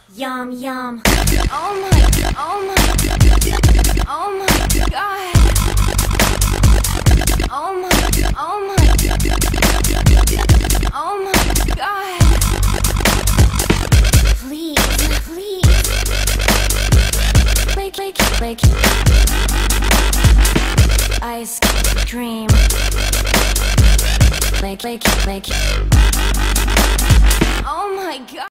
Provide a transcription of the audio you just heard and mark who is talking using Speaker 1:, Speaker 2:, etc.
Speaker 1: Yum yum. Oh my, oh my, oh my God. Oh my, oh my, oh my God. Please, please. Wake. Ice cream. Wake. Oh my God.